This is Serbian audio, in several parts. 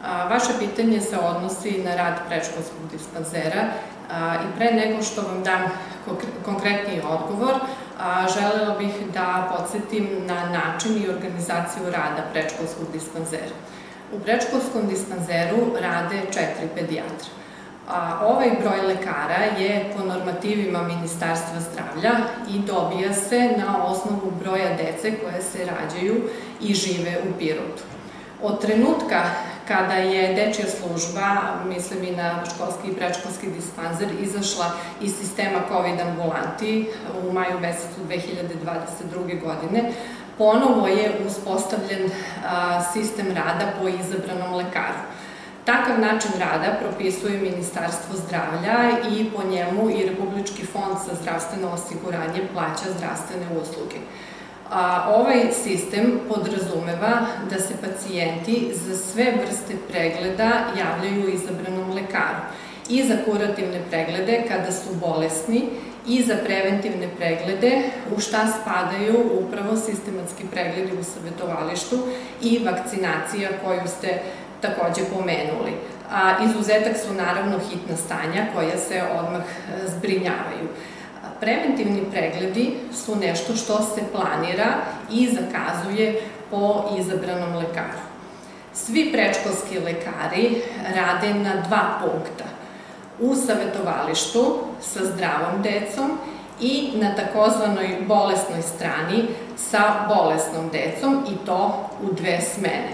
Vaše pitanje se odnosi na rad predškolskog dispanzera i pre nego što vam dam konkretniji odgovor, želela bih da podsjetim na način i organizaciju rada predškolskog dispanzera. U predškolskom dispanzeru rade 4 pedijatra. Ovaj broj lekara je po normativima Ministarstva zdravlja i dobija se na osnovu broja dece koje se rađaju i žive u Pirotu. Od trenutka kada je dečja služba, mislim i na školski i predškolski dispanzer, izašla iz sistema COVID ambulanti u maju mesecu 2022. godine, ponovo je uspostavljen sistem rada po izabranom lekaru. Takav način rada propisuje Ministarstvo zdravlja i po njemu i Republički fond za zdravstveno osiguranje plaća zdravstvene usluge. Ovaj sistem podrazumeva da se pacijenti za sve vrste pregleda javljaju izabranom lekaru. I za kurativne preglede kada su bolesni i za preventivne preglede u šta spadaju upravo sistematski pregledi u savetovalištu i vakcinacija koju ste takođe pomenuli. Izuzetak su naravno hitna stanja koja se odmah zbrinjavaju. Preventivni pregledi su nešto što se planira i zakazuje po izabranom lekaru. Svi predškolski lekari rade na 2 punkta. U savetovalištu sa zdravom decom i na takozvanoj bolesnoj strani sa bolesnom decom i to u 2 smene.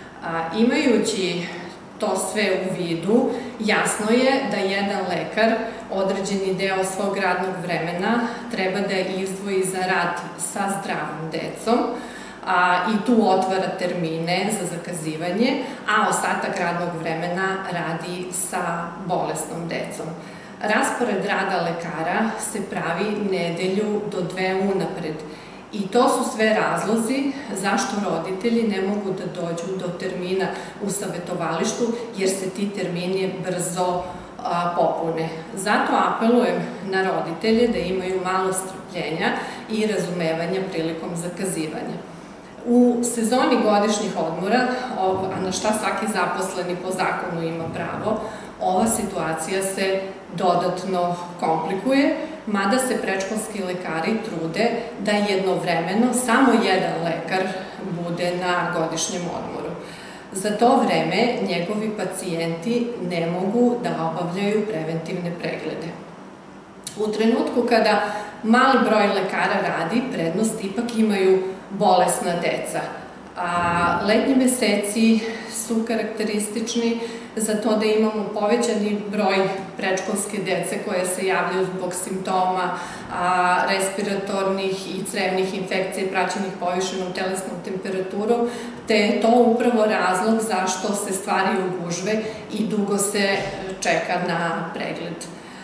Imajući to sve u vidu, jasno je da jedan lekar određeni deo svog radnog vremena treba da izdvoji za rad sa zdravom decom i tu otvara termine za zakazivanje, a ostatak radnog vremena radi sa bolesnom decom. Raspored rada lekara se pravi nedelju do 2 unapred. I to su sve razlozi zašto roditelji ne mogu da dođu do termina u savetovalištu, jer se ti termini brzo popune. Zato apelujem na roditelje da imaju malo strpljenja i razumevanja prilikom zakazivanja. U sezoni godišnjih odmora, na šta svaki zaposleni po zakonu ima pravo, ova situacija se dodatno komplikuje, mada se predškolski lekari trude da jednovremeno samo jedan lekar bude na godišnjem odmoru. Za to vreme njegovi pacijenti ne mogu da obavljaju preventivne preglede. U trenutku kada mali broj lekara radi, prednost ipak imaju bolesna deca. Letnji meseci su karakteristični za to da imamo povećani broj predškolske dece koje se javljaju zbog simptoma respiratornih i crevnih infekcija praćenih povišenom telesnom temperaturom, te je to upravo razlog zašto se stvaraju gužve i dugo se čeka na pregled.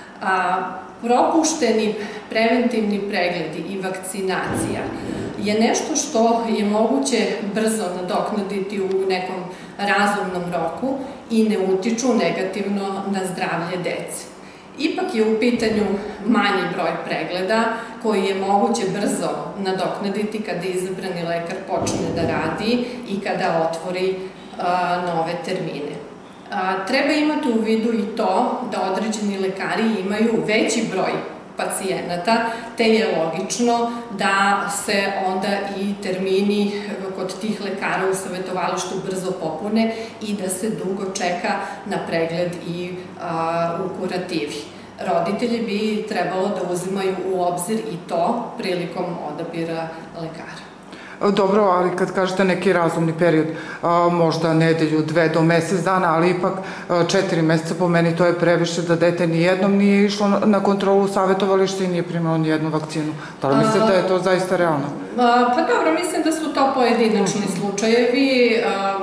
Propušteni preventivni pregledi i vakcinacija je nešto što je moguće brzo nadoknaditi u nekom razumnom roku i ne utiču negativno na zdravlje dece. Ipak je u pitanju manji broj pregleda koji je moguće brzo nadoknaditi kada izabrani lekar počne da radi i kada otvori nove termine. Treba imati u vidu i to da određeni lekari imaju veći broj pacijenata, te je logično da se onda i termini kod tih lekara u savetovalištu brzo popune i da se dugo čeka na pregled i u kurativi. Roditelji bi trebalo da uzimaju u obzir i to prilikom odabira lekara. Dobro, ali kad kažete neki razumni period, možda nedelju, 2 do mesec dana, ali ipak 4 meseca po meni to je previše da dete nijednom nije išlo na kontrolu u savetovalište i nije primalo nijednu vakcinu. Da li mislite da je to zaista realno? Pa dobro, mislim da su to pojedinačni slučajevi.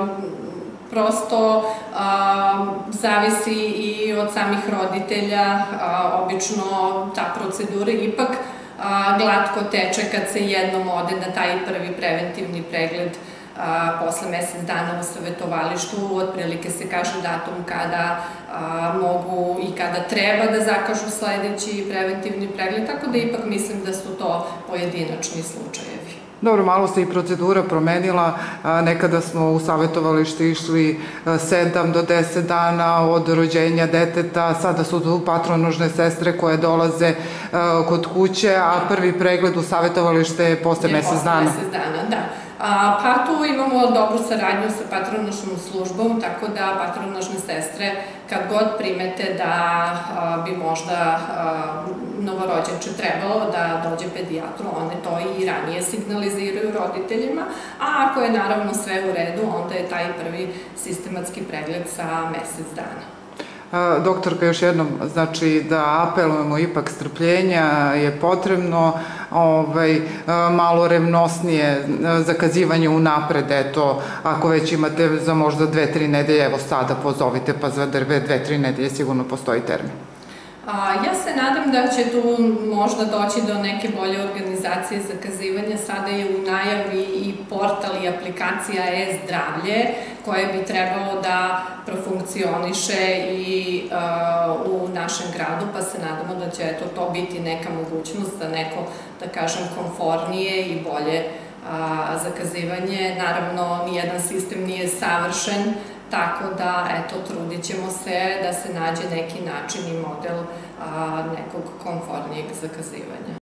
Prosto zavisi i od samih roditelja, obično ta procedura ipak glatko teče kad se jednom ode na taj prvi preventivni pregled posle mesec dana u savetovalištu, otprilike se kaže datum kada mogu i kada treba da zakažu sledeći preventivni pregled, tako da ipak mislim da su to pojedinačni slučajevi. Dobro, malo se i procedura promenila, nekada smo u savjetovalište išli 7 do 10 dana od rođenja deteta, sada su tu patronužne sestre koje dolaze kod kuće, a prvi pregled u savjetovalište je posle mesec dana. Mesec dana, da. Pa tu imamo dobru saradnju sa patronažnom službom, tako da patronažne sestre kad god primete da bi možda novorođenče trebalo da dođe pedijatru, one to i ranije signaliziraju roditeljima, a ako je naravno sve u redu, onda je taj prvi sistematski pregled sa mesec dana. Doktorka, još jednom, znači da apelujemo ipak strpljenja je potrebno, malo revnosnije zakazivanje unapred, eto, ako već imate za možda 2-3 nedelje, evo sada pozovite, pa za 2-3 nedelje sigurno postoji termin. Ja se nadam da će tu možda doći do neke bolje organizacije zakazivanja. Sada je u najavi i portal i aplikacija e-zdravlje koje bi trebalo da profunkcioniše i u našem gradu, pa se nadamo da će to biti neka mogućnost za neko, da kažem, komfornije i bolje zakazivanje. Naravno, nijedan sistem nije savršen, tako da, eto, trudit ćemo se da se nađe neki način i model nekog komfornijeg zakazivanja.